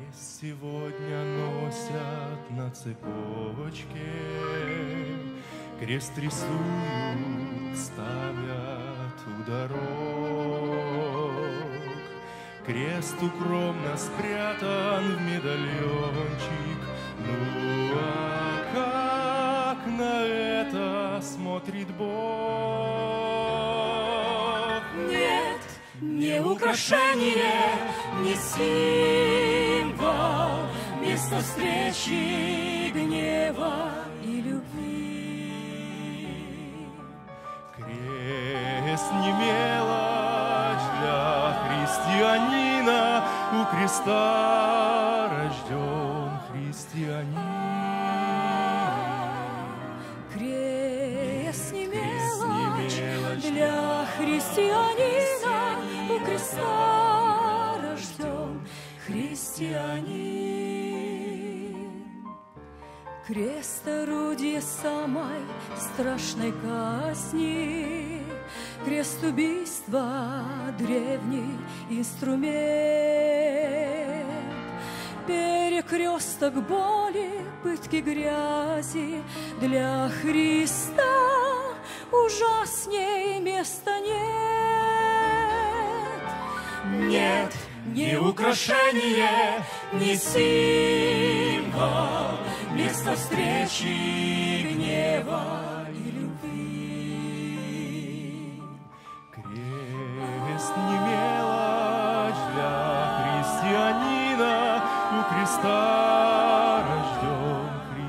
сегодня носят на цепочке, крест рисуют, ставят у дорог. Крест укромно спрятан в медальончик. Ну а как на это смотрит Бог? Нет, не украшение, не символ, место встречи гнева и любви. Крест не мелочь для христианина, у креста рожден христианин. Крест не мелочь для христианина, у креста рожден христианин. Крест — орудие самой страшной казни, крест убийства — древний инструмент, перекресток боли, пытки грязи. Для Христа ужасней места нет. Нет, ни украшение, ни символ, место встречи гнева и любви. Крест не мелочь для христианина, у креста рожден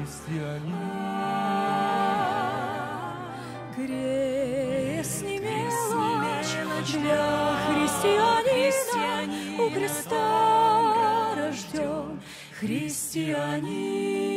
христианин. Крест не мелочь для христианина, у креста рожден христианин.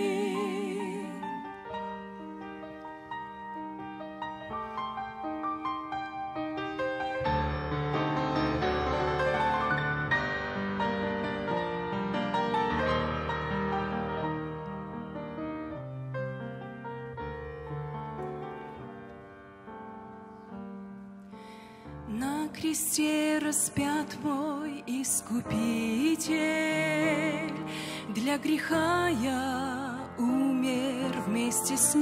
На кресте распят мой Искупитель, для греха я умер вместе с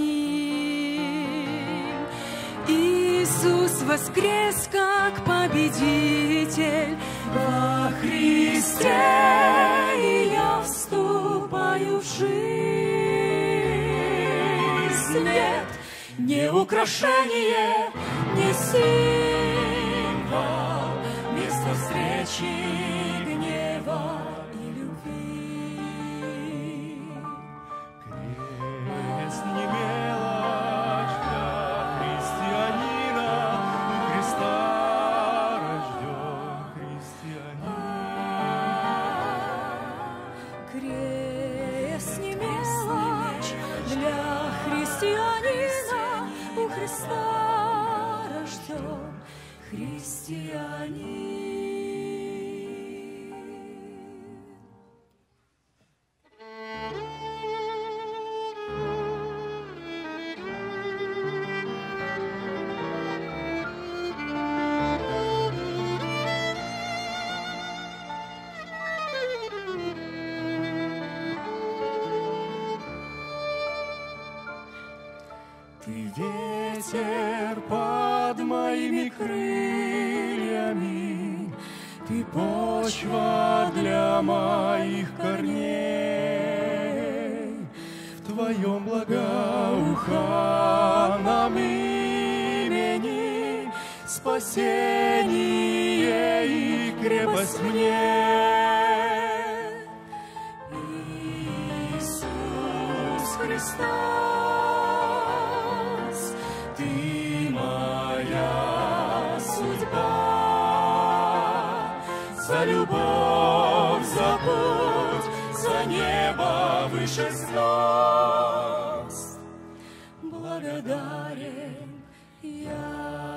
Ним. Иисус воскрес как победитель во Христе, и я вступаю в жизнь. Нет, не украшение, не символ, место встречи гнева и любви. Крест не мелочь для христианина, у креста рожден христианин. Крест не мелочь для христианина, у Христа рожден христианин. Ты ветер под моими крыльями, ты почва для моих корней. В твоем благоуханном имени спасение и крепость мне. Иисус Христос, ты моя судьба. За любовь, за путь, за небо выше звезд благодарен я.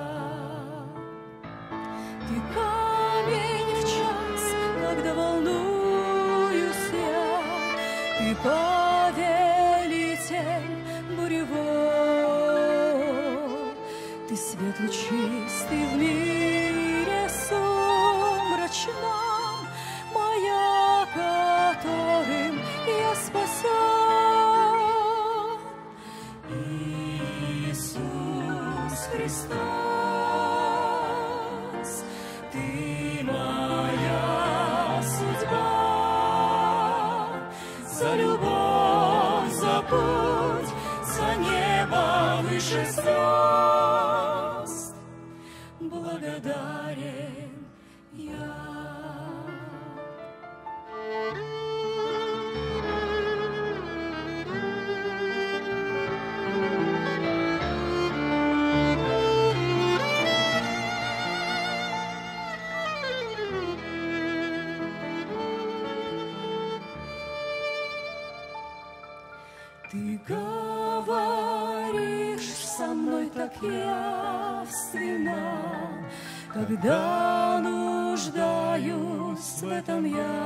Ты камень в час, когда волнуюсь я, ты повелитель буревой, ты свет лучистый в мире сумрачном, маяк Христос, Ты моя судьба, за любовь, за путь, за небо выше звезд, благодарен я. Ты говоришь со мной так явственно, когда нуждаюсь в этом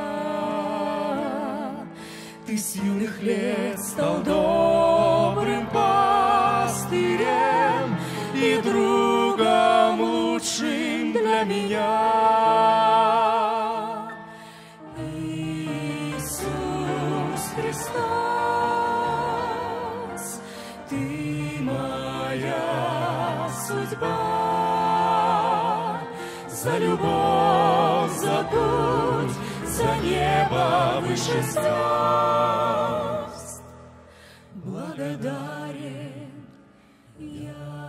я. Ты с юных лет стал добрым пастырем и другом лучшим для меня. Иисус Христос, Ты моя судьба, за любовь, за путь, за небо выше звезд, благодарен я.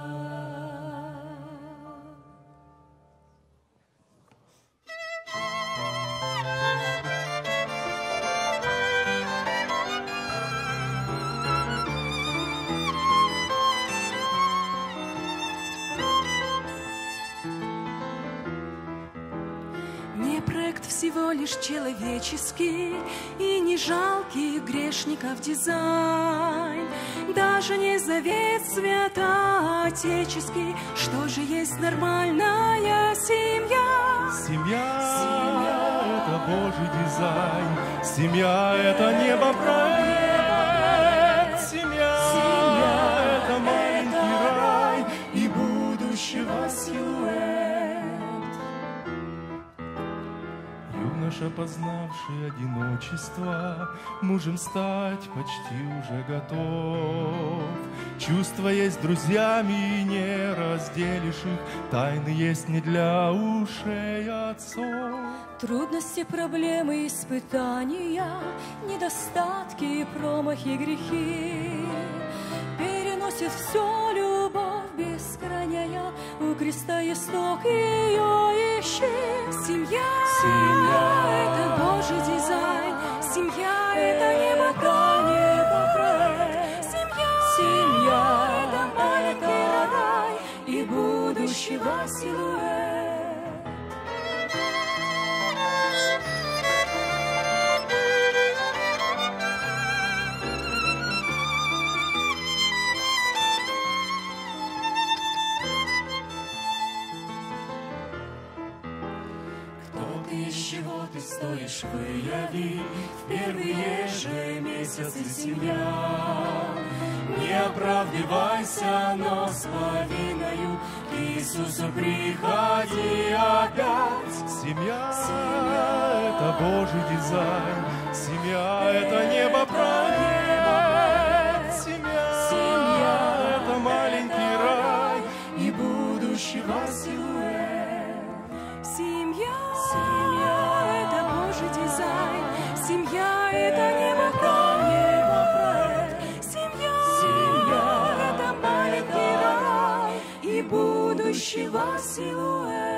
Не проект всего лишь человеческий и не жалкий грешников дизайн, даже не завет святоотеческий. Что же есть нормальная семья? Семья — это Божий дизайн, семья — это небопроект, семья — это маленький рай и будущего силуэт. Юноша, познавший одиночество, мужем стать почти уже готов. Чувства есть друзьями, не разделишь их, тайны есть не для ушей отцов. Трудности, проблемы, испытания, недостатки, промахи, грехи переносит все любовь бескрайняя, у креста исток ее ищи. Семья — это Божий дизайн, семья — это небопроект, семья — это маленький рай и будущего силуэт. Из чего ты стоишь, выяви в первые же месяцы семья. Не оправдывайся, но с повиною к Иисусу приходи опять. Семья — это Божий дизайн, семья — это небопроект, семья — это маленький рай и будущего силуэт. Семья — это Божий дизайн, семья — это небопроект, семья — это маленький рай и будущего силуэт.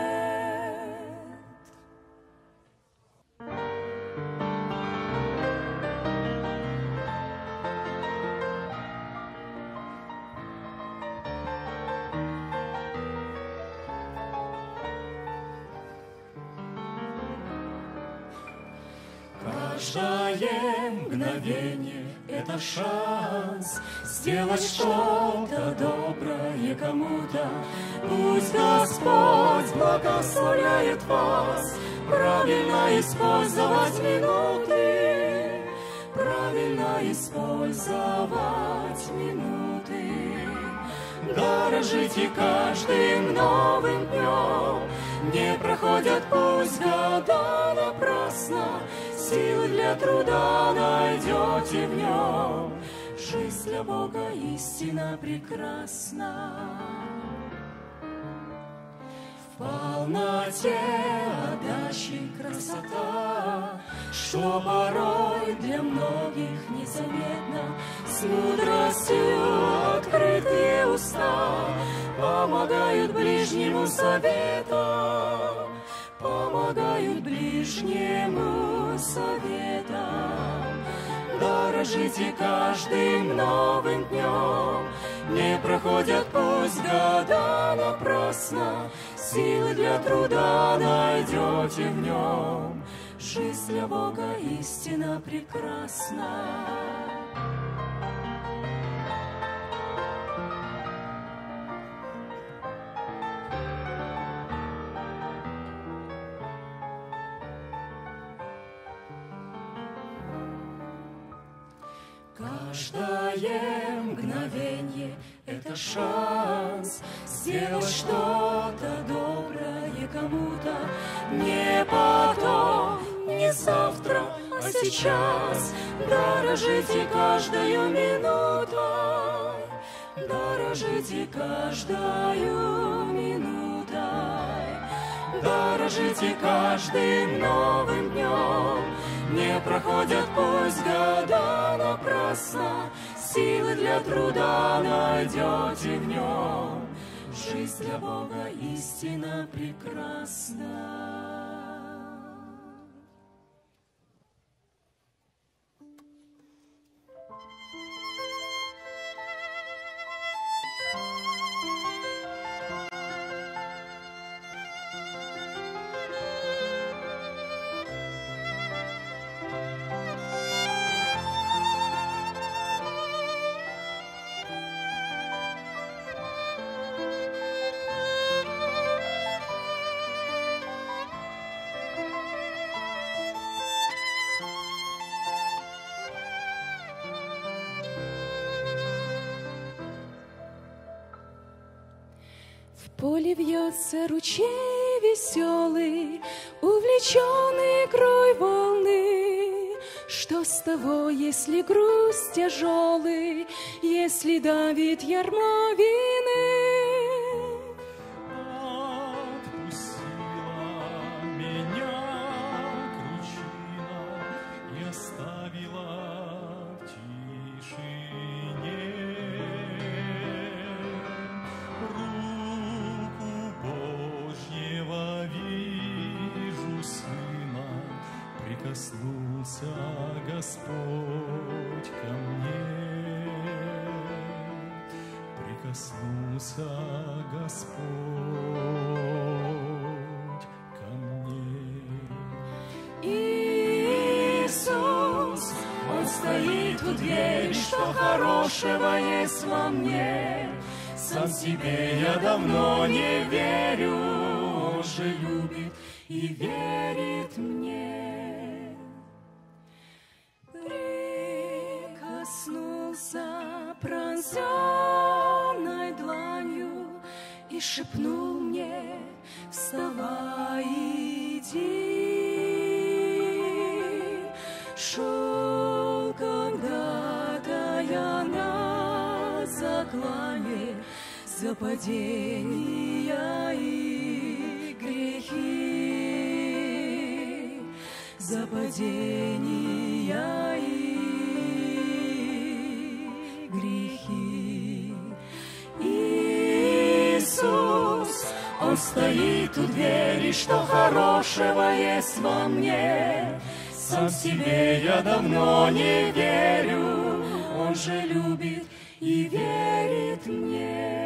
Каждое мгновение — это шанс сделать что-то доброе кому-то. Пусть Господь благословляет вас правильно использовать минуты, правильно использовать минуты. Дорожите каждым новым днем, не проходят пусть года напрасно. Силы для труда найдете в нем, жизнь для Бога истинно прекрасна. полноте отдачи красота, что порой для многих незаметно, с мудростью открытые уста помогают ближнему советам, помогают ближнему советам. Дорожите каждым новым днем, не проходят пусть года напрасно, силы для труда найдете в нем. Жизнь для Бога истинно прекрасна. Каждое мгновенье — это шанс сделать что-то доброе кому-то. Не потом, не завтра, а сейчас. Дорожите каждою минутой, дорожите каждою минутой, дорожите каждым новым днем. Не проходят пусть года напрасно, силы для труда найдете в нем. Жизнь для Бога истинно прекрасна. В поле вьется ручей веселый, увлеченный игрой волны. Что с того, если грусть тяжелый, если давит ярмо вины? Отпустила меня кручина и оставила в тишине. Руку Божьего вижу Сына, прикоснулся Господь ко мне, прикоснулся Господь ко мне. Иисус, Он стоит у двери, что хорошего есть во мне. Сам себе я давно не верю, Он же любит и верит мне. Прикоснулся пронзенной дланью и шепнул мне: вставай, иди. Шел когда-то я на заклане за падения и грехи, за падения и грехи. Иисус, Он стоит у двери, что хорошего есть во мне. Сам себе я давно не верю, Он же любит и верит мне.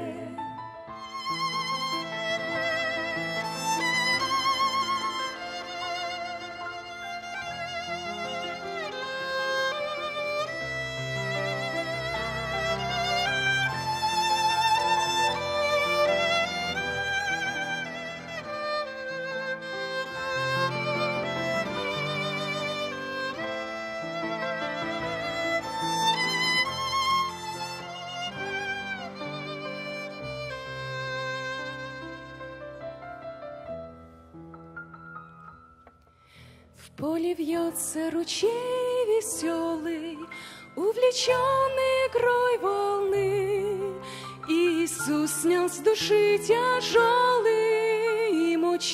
В поле вьется ручей веселый, увлеченный игрой волны. Иисус снял с души тяжелый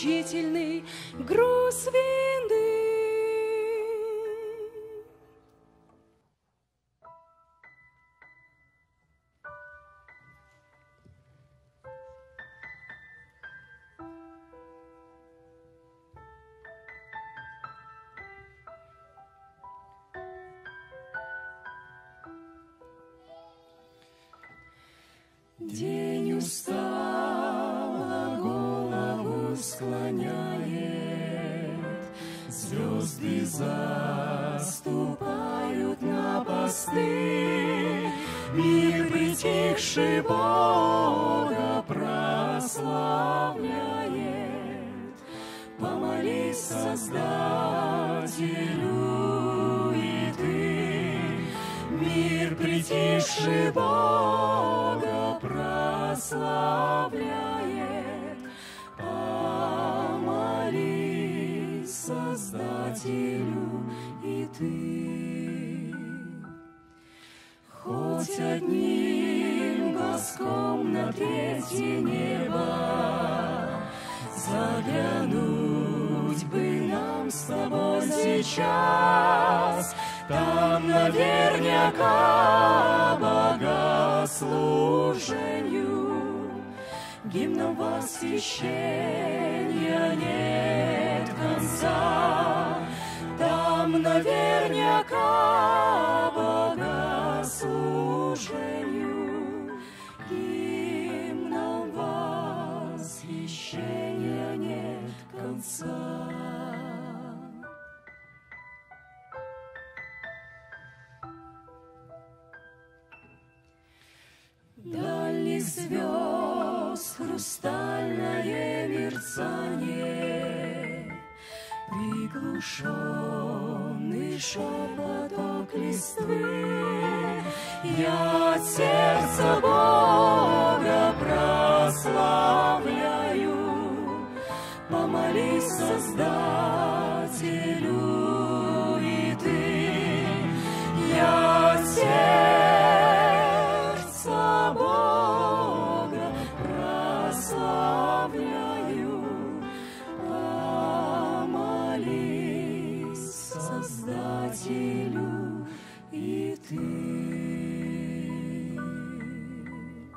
мучительный груз вины. День устало голову склоняет, звезды заступают на посты, мир притихший Бога прославляет. Помолись Создателю и ты, мир притихший Бога прославляет. Помолись Создателю и ты. Хоть одним глазком на третье небо заглянуть бы нам с тобой сейчас, там наверняка богослужению гимном восхищения нет конца. Там наверняка богослужению гимном восхищения нет конца. Дальних звезд хрустальное мерцание, приглушенный шепоток листвы. Я от сердца Бога прославляю. Помолись Создателю и ты. Я от сердца Бога прославляю. Помолись Создателю и ты.